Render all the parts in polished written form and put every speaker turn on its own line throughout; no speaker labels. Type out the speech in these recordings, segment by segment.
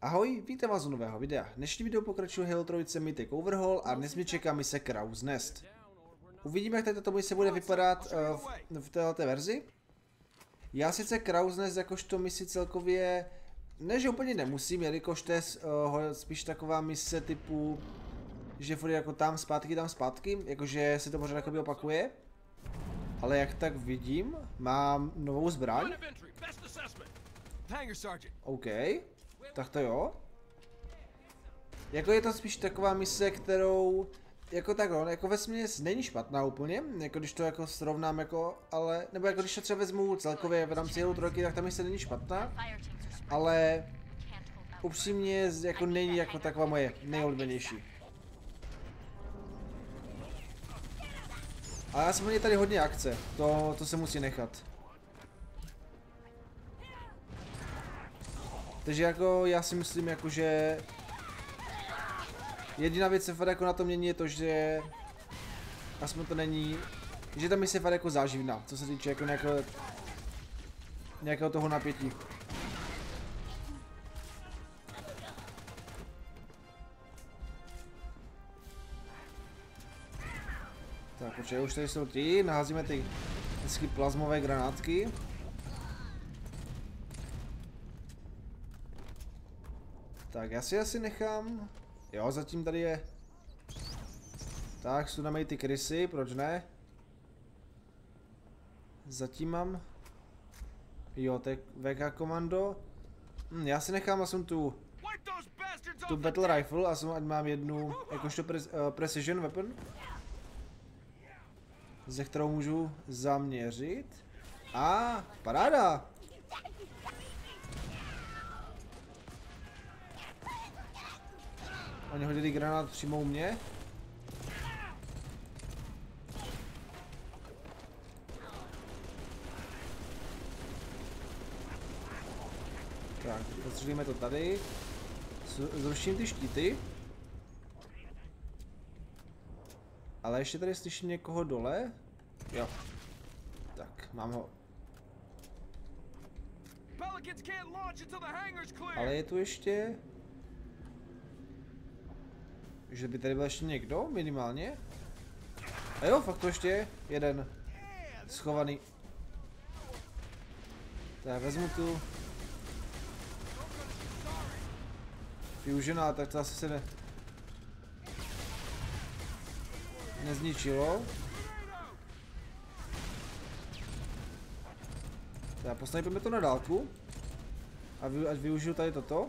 Ahoj, vítám vás u nového videa. Dnešní video pokračuje Halo 3 Mythic Overhaul a dnes mi čeká mise Crow's Nest. Uvidíme, jak tato mise bude vypadat v této verzi. Já sice Crow's Nest jakožto misi celkově, ne že úplně nemusím, jelikož to je spíš taková mise typu, že furt jako tam zpátky, jakože se to pořád jakoby opakuje. Ale jak tak vidím, mám novou zbraň. OK. Tak to jo. Jako je to spíš taková mise, kterou jako takhle, jako vesměs není špatná úplně, jako když to jako srovnám jako, ale, nebo jako když to třeba vezmu celkově v rámci Halo 3, tak ta mise není špatná, ale upřímně jako není jako taková moje nejoblíbenější. Ale já jsem měl tady hodně akce, to se musí nechat. Takže jako já si myslím jako, že jediná věc se fakt jako na to mění je to, že aspoň to není, že ta mise je fakt jako záživná, co se týče jako nějakého toho napětí. Tak počkej, už tady jsou ty, naházíme ty hezky plazmové granátky. Tak já si asi nechám, jo zatím tady je, tak suneme i ty krysy, proč ne? Zatím mám, jo to je VK komando, já si nechám aspoň tu battle rifle, aspoň ať mám jednu jakožto precision weapon, ze kterou můžu zaměřit, paráda! Oni hodili granát přímo u mě. Tak, postřelíme to tady. Zruším ty štíty. Ale ještě tady slyším někoho dole. Jo. Tak, mám ho. Ale je tu ještě... Že by tady byl ještě někdo, minimálně. A jo, fakt to ještě je jeden schovaný. Tak, vezmu tu Fusion, tak to asi se nezničilo. Tak, posnajpeme to na dálku. Ať využiju tady toto.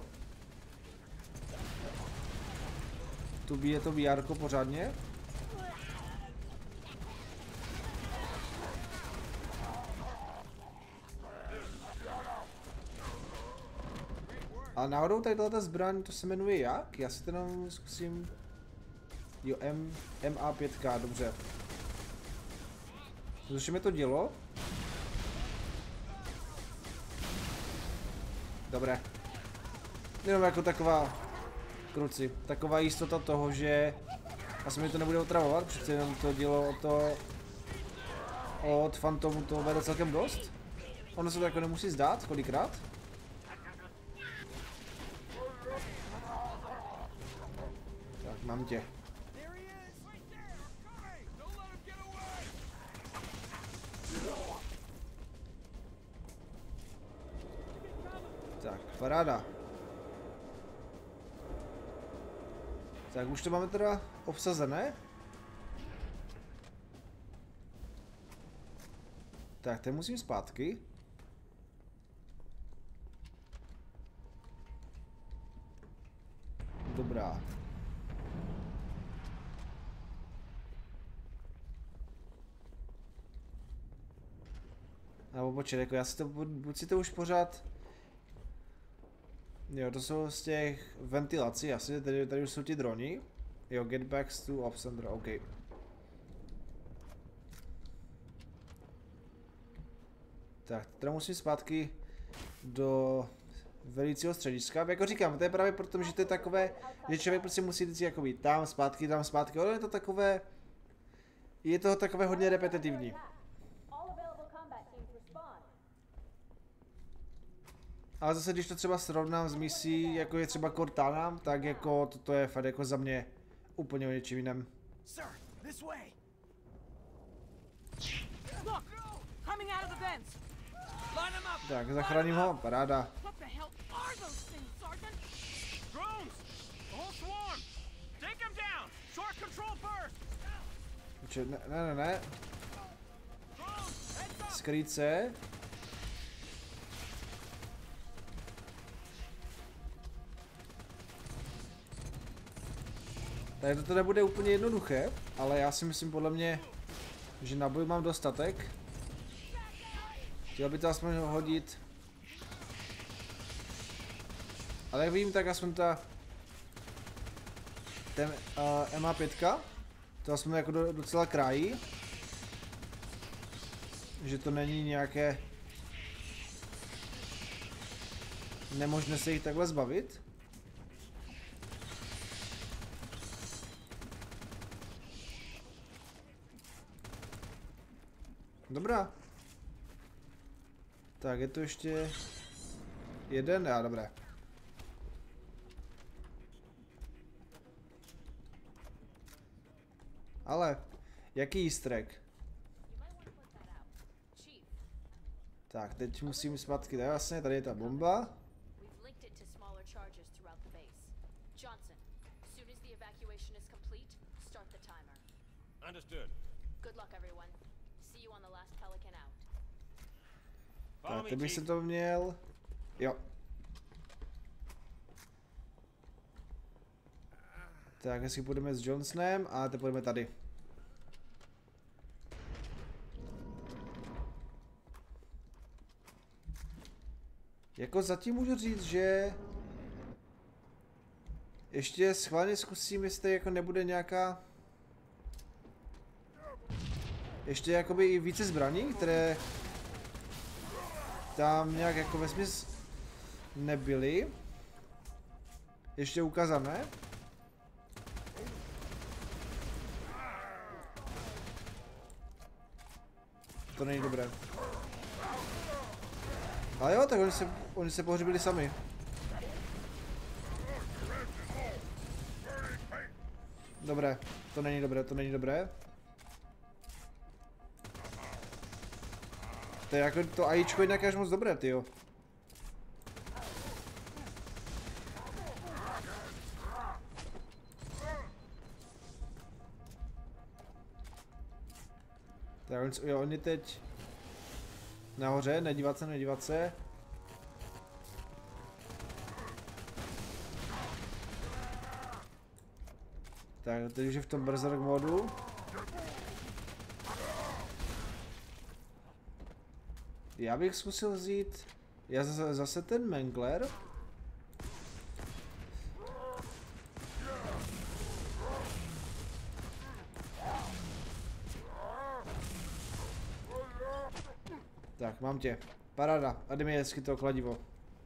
Tu bije to VR-ko pořádně. A náhodou tady tato zbraň, to se jmenuje jak? Já si to jenom zkusím. Jo, MA5K, dobře. Zrušíme to dělo. Dobré. Jenom jako taková kruci, taková jistota toho, že asi mi to nebude otravovat, přece jenom to dělo od Fantomu to vede celkem dost. Ono se to jako nemusí zdát, kolikrát. Tak, mám tě. Tak, paráda. Tak už to máme teda obsazené. Tak, teď musím zpátky. Dobrá. Nebo počkej, jako já si to, buď si to už pořád... Jo, to jsou z těch ventilací, asi tady už jsou ti droni. Jo, get back to off center, OK. Tak, teda musím zpátky do velícího střediska. Jako říkám, to je právě proto, že to je takové, že člověk prostě musí vždycky jako být tam zpátky, ale je to takové, hodně repetitivní. Ale zase, když to třeba srovnám s misí, jako je třeba Cortana, tak jako toto je fakt jako za mě úplně o něčím jiném. Tak, zachráním ho, paráda. Ne. Skrýt se. Tady to nebude úplně jednoduché, ale já si myslím podle mě, že na boj mám dostatek. Chtěl by to aspoň hodit. Ale jak vím, tak aspoň ten MA5, to aspoň jako docela krájí. Že to není nějaké nemožné se jich takhle zbavit. Dobrá. Tak je to ještě jeden, já dobré. Ale jaký easter egg? Tak, teď musím zpátky, tak jasně, tady je ta bomba. Tak, teď bych se to měl. Jo. Tak, jestli půjdeme s Johnsonem a teď půjdeme tady. Jako zatím můžu říct, že ještě schválně zkusím, jestli jako nebude nějaká ještě jakoby i více zbraní, které tam nějak jako vesměs nebyly ještě ukázané. To není dobré. Ale jo, tak oni se pohřbili sami. Dobré, to není dobré, to není dobré. To je jako to AIčko jinak až moc dobré, tyjo. Tak jo, oni teď nahoře, nedívat se, nedívat se. Tak, teď už je v tom berserk modu. Já bych zkusil vzít zase ten Mangler. Tak, mám tě. Paráda. A jde mi hezky to kladivo.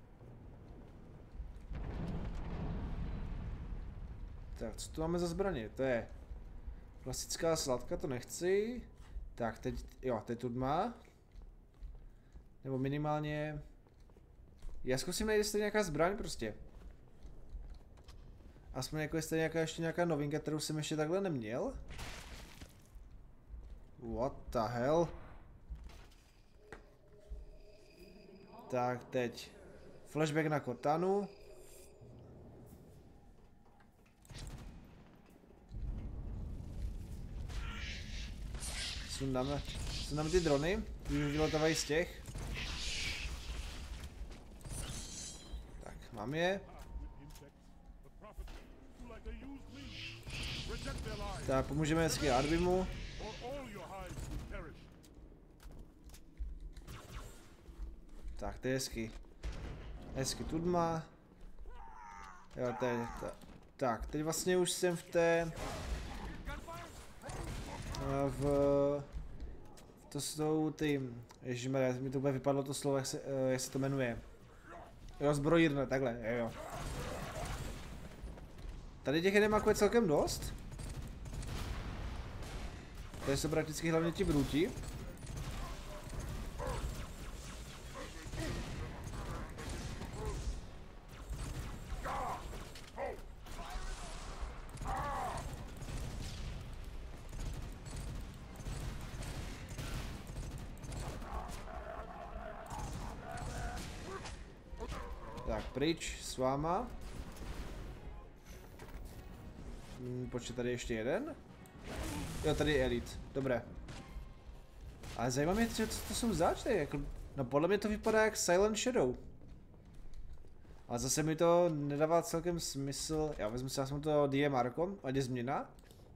Tak, co tu máme za zbraně? To je klasická sladka, to nechci. Tak, teď, jo, teď tu má. Nebo minimálně... Já zkusím najít, jestli nějaká zbraň prostě. Aspoň jako jestli nějaká ještě nějaká novinka, kterou jsem ještě takhle neměl. What the hell? Tak, teď. Flashback na Cortanu. Sundáme ty drony, už vyletávají z těch. Tak, mám je. Tak, pomůžeme hezky Arvimu. Tak, to je hezky. Hezky tudma. Jo, tak, teď vlastně už jsem v té... To jsou ty... Ježišmarja, mi to úplně vypadlo to slovo, jak se to jmenuje. Jo, zbrojírna, takhle, jo. Tady těch nemá jako celkem dost. Tady jsou prakticky hlavně ti bruti. Tak, pryč s váma. Počkej, tady ještě jeden. Jo, tady je Elite, dobré. Ale zajímá mě, co to jsou zač, jako, no podle mě to vypadá jak Silent Shadow. Ale zase mi to nedává celkem smysl. Já vezmu si aspoň to DMR-ko, ať je změna.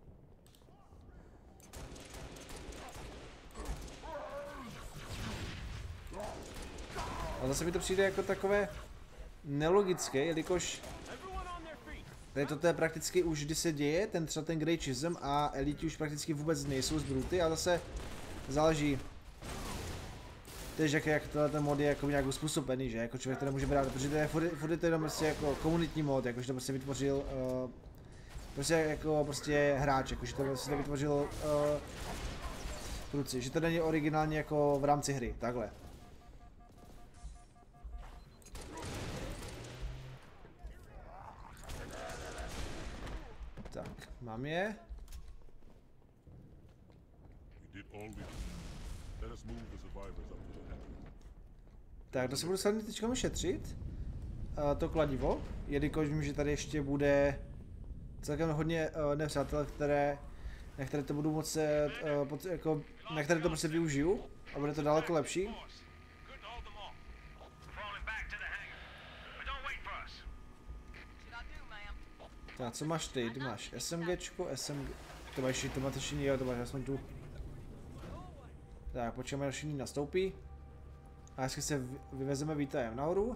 A zase mi to přijde jako takové nelogické, jelikož tady toto je prakticky už kdy se děje, třeba ten Grey Chism a Elite už prakticky vůbec nejsou z Bruty a zase záleží. Tež jak ten mod je jako nějak uspůsobený, že jako člověk to nemůže brát, protože to je furt to jenom prostě jako komunitní mod, jakože to prostě vytvořil prostě hráč, jakože to prostě vytvořil kluci, že to není originálně jako v rámci hry, takhle. Tak, mám je. Tak, to se budu snadně teďka šetřit. To kladivo, jelikož vím, že tady ještě bude celkem hodně nepřátel, na které to budu moc, jako, na které to prostě využiju a bude to daleko lepší. Tak, co máš ty? Ty máš SMGčko, to máš to matečení, jo, to máš aspoň tu. Tak, počkáme, až jiný nastoupí. A dneska se vyvezeme výtajem nahoru.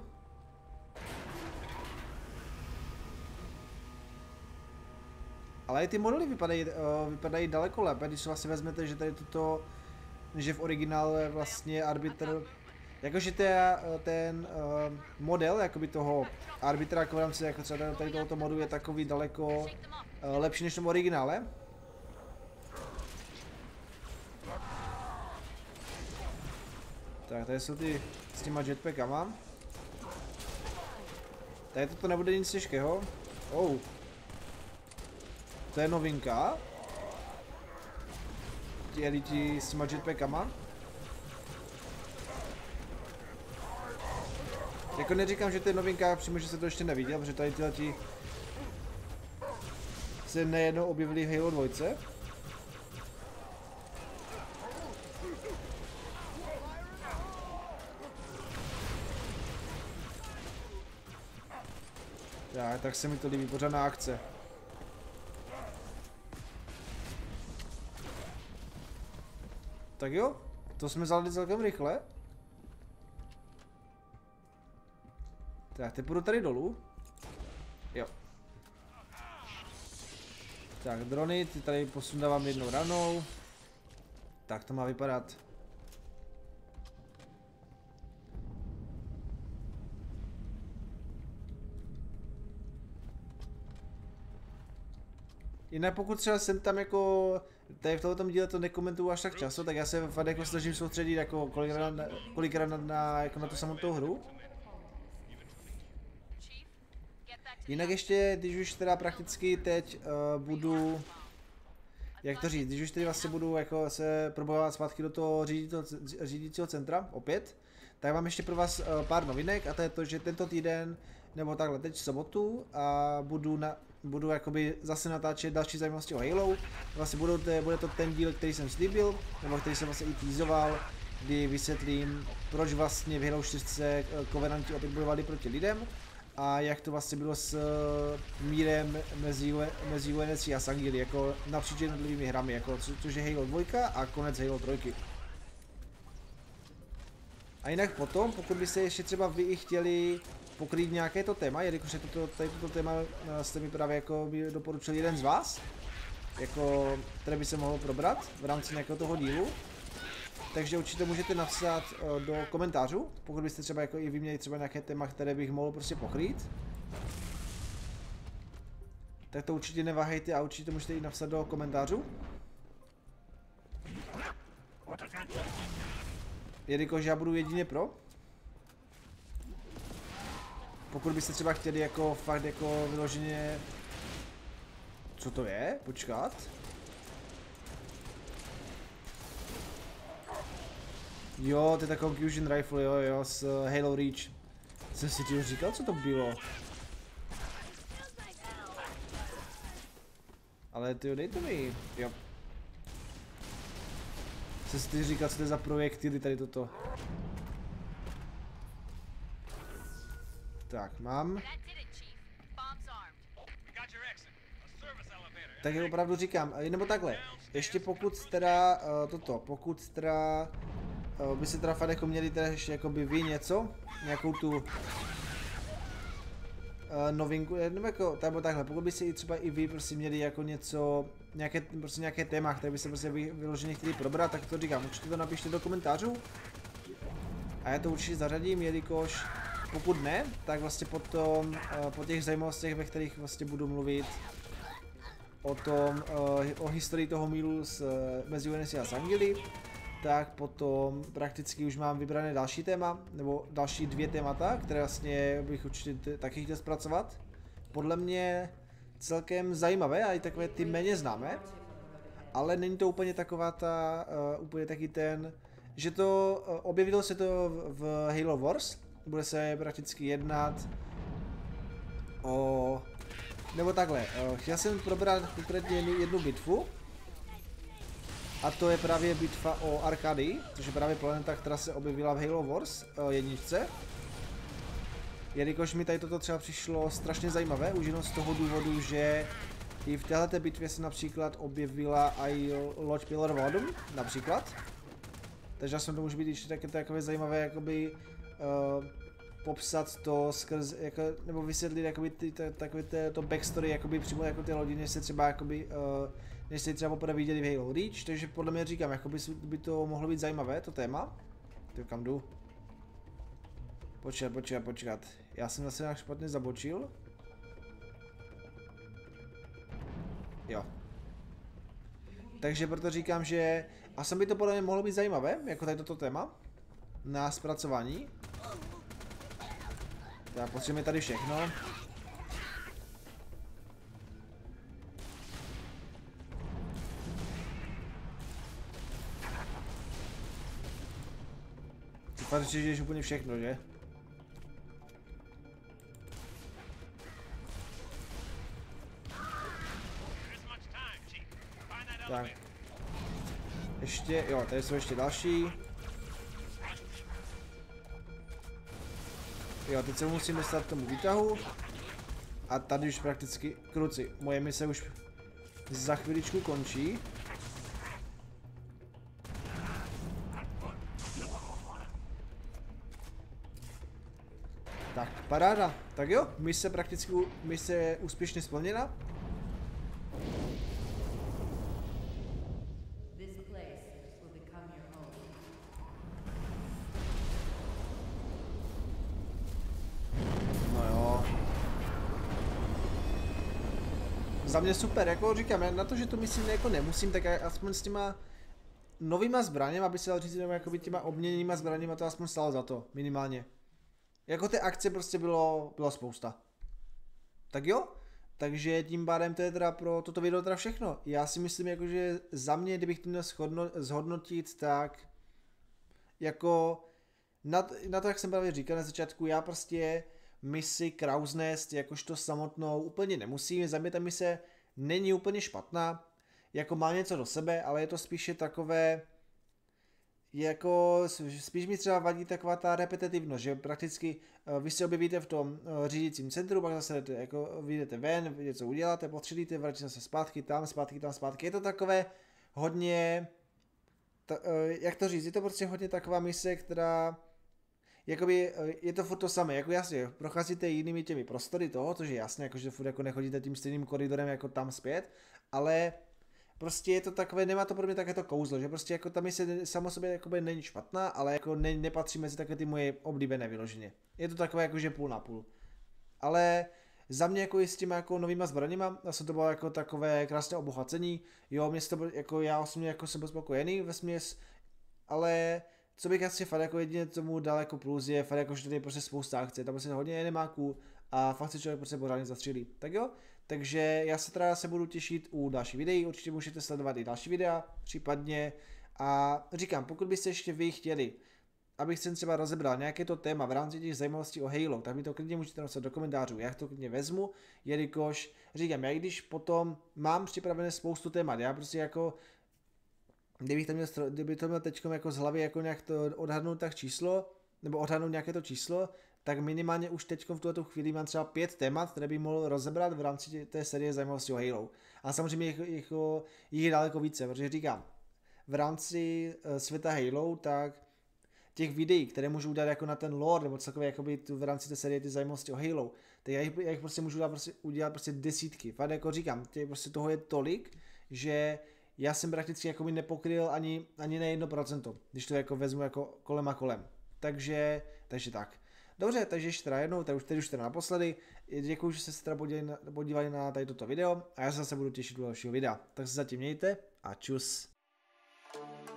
Ale i ty modely vypadají daleko lépe, když si vlastně vezmete, že tady toto, že v originále vlastně arbitr, jakože ten model jakoby toho arbitra jako v rámci jako třeba tady tohoto modu je takový daleko lepší než v tom originále. Tak, tady jsou ty s těma jetpackama. Tady toto nebude nic těžkého. Oh. To je novinka. Ti Eliti s těma jetpackama. Jako neříkám, že to je novinka, přímo, že se to ještě neviděl, protože tady tyhleti se nejednou objevili v Halo 2. Tak se mi to líbí, pořádná akce. Tak jo, to jsme zvládli celkem rychle. Tak, teď půjdu tady dolů. Jo. Tak, drony, ty tady posundávám jednou ranou. Tak to má vypadat. Jinak pokud třeba jsem tam jako, tady v tomto díle to nekomentuju až tak často, tak já se fakt jako snažím soustředit jako kolikrát na tu samotnou hru. Jinak ještě, když už teda prakticky teď budu, jak to říct, když už tedy vlastně budu jako se probojovat zpátky do toho řídícího centra, opět, tak mám ještě pro vás pár novinek a to je to, že tento týden, nebo takhle teď v sobotu, a budu jakoby zase natáčet další zajímavosti o Halo. Vlastně bude to ten díl, který jsem slíbil, nebo který jsem vlastně i teasoval, kdy vysvětlím, proč vlastně v Halo 4 Covenanti opět bojovali proti lidem a jak to vlastně bylo s mírem mezi UNSC a Sangili, jako napříč jednotlivými hrami, jako což je Halo 2 a konec Halo 3. A jinak potom, pokud byste ještě třeba vy i chtěli pokrýt nějaké to téma, jelikož toto téma jste mi právě jako by doporučil jeden z vás, jako, které by se mohlo probrat v rámci nějakého toho dílu. Takže určitě můžete napsat do komentářů, pokud byste třeba jako i vy měli třeba nějaké téma, které bych mohl prostě pokrýt. Tak to určitě neváhejte a určitě můžete i napsat do komentářů. Jelikož já budu jedině pro. Pokud byste třeba chtěli jako fakt jako vyloženě... Co to je? Počkat. Jo, to je ta Concussion Rifle, jo, z Halo Reach. Jsem si tím říkal, co to bylo. Ale ty dej to mi, jo. Jsem si říkal, co to je za projektily tady toto. Tak, mám. Tak je opravdu říkám, nebo takhle, ještě pokud teda by se teda fakt jako měli teda ještě jakoby vy něco, nějakou tu novinku, nebo jako, takhle, pokud by si i třeba i vy prostě měli jako něco, nějaké téma, které by se prostě vyloženě chtěli probrat, tak to říkám, určitě to napište do komentářů. A já to určitě zařadím, jelikož pokud ne, tak vlastně potom po těch zajímavostech, ve kterých vlastně budu mluvit o historii toho míru mezi UNSC a Sangili, tak potom prakticky už mám vybrané další téma, nebo další 2 témata, které vlastně bych určitě taky chtěl zpracovat. Podle mě celkem zajímavé a i takové ty méně známé, ale není to úplně taková ta, úplně taky ten, že to, objevilo se to v Halo Wars, bude se prakticky jednat o, nebo takhle, chtěl jsem probrat konkrétně jednu bitvu, a to je právě bitva o Arkadii, což je právě planeta, která se objevila v Halo Wars jedničce. Jelikož mi tady toto třeba přišlo strašně zajímavé, už jenom z toho důvodu, že i v této bitvě se například objevila i loď Pillar of Autumn, například. Takže jsem to může být ještě takové zajímavé, jakoby popsat to skrz, jako, nebo vysvětlit jakoby takové to backstory, jakoby přímo jako ty lodi, než se třeba jakoby, než se třeba poprvé viděli v Halo Reach, takže podle mě říkám, jakoby by to mohlo být zajímavé, to téma. Ty kam jdu? Počkat. Já jsem zase nějak špatně zabočil. Jo. Takže proto říkám, že asi by to podle mě mohlo být zajímavé, jako tady toto téma. Na zpracování. Tak potřebujeme tady všechno. Fakt řešíš úplně všechno, že? Tak. Ještě, jo, tady jsou ještě další. Jo, teď se musím dostat k tomu výtahu. A tady už prakticky, kruci, moje mise už za chviličku končí. Tak, paráda. Tak jo, mise je úspěšně splněna. No jo. Za mě super, jako říkám, na to, že to myslím jako nemusím, tak aspoň s těma novýma zbraněma, aby se dal říct, nebo jakoby těma obměněnýma zbraněma to aspoň stalo za to, minimálně. Jako ty akce prostě bylo spousta. Tak jo, takže tím pádem to je teda pro toto video teda všechno. Já si myslím, jako, že za mě, kdybych to měl zhodnotit, tak jako na to, jak jsem právě říkal na začátku, já prostě misi Crow's Nest jakožto samotnou úplně nemusím, za mě ta mise není úplně špatná, jako má něco do sebe, ale je to spíše takové, jako spíš mi třeba vadí taková ta repetitivnost, že prakticky vy se objevíte v tom řídícím centru, pak zase jako vyjdete ven, něco uděláte, potřebujete, vrátíte se zpátky, tam zpátky, je to takové hodně, jak to říct, je to prostě hodně taková mise, která, jakoby, je to furt to samé, jako jasně, procházíte jinými těmi prostory toho, což je jasné, jako že furt jako nechodíte tím stejným koridorem jako tam zpět, ale prostě je to takové, nemá to pro mě také to kouzlo, že prostě jako ta mise samo sobě jakoby není špatná, ale jako nepatří mezi takové ty moje oblíbené vyloženě. Je to takové jakože půl na půl. Ale za mě jako i s těma jako novýma zbraněma, zase to bylo jako takové krásné obohacení, jo, mě to bylo, jako já osobně jako jsem byl spokojený vesměs, ale co bych asi fakt jako jedině tomu dal jako plus je fakt jako, že tady je prostě spousta akce, tam prostě hodně enemáků a fakt se člověk prostě pořádně zastřílí. Tak jo, takže já se teda budu těšit u další videí, určitě můžete sledovat i další videa, případně a říkám, pokud byste ještě vy chtěli abych si třeba rozebral nějaké to téma v rámci těch zajímavostí o Halo, tak mi to klidně můžete napsat do komentářů, já to klidně vezmu, jelikož říkám, já když potom mám připravené spoustu témat, já prostě jako, kdyby to měl teďkom jako z hlavy jako nějak to odhadnout tak číslo, nebo odhadnout nějaké to číslo, tak minimálně už teďkom v tuto chvíli mám třeba 5 témat, které bych mohl rozebrat v rámci té série zajímavostí o Halo. A samozřejmě jich je daleko více, protože říkám, v rámci světa Halo, tak těch videí, které můžu udělat jako na ten lore, nebo celkově jakoby v rámci té série ty zajímavosti o Halo, tak já jich prostě můžu udělat prostě desítky. Fakt jako říkám, prostě toho je tolik, že já jsem prakticky jakoby nepokryl ani na 1%, když to jako vezmu jako kolem a kolem. Takže tak. Dobře, takže ještě teda jednou, teď už teda naposledy. Děkuji, že jste se teda podívali na tady toto video a já se zase budu těšit u dalšího videa. Tak se zatím mějte a čus.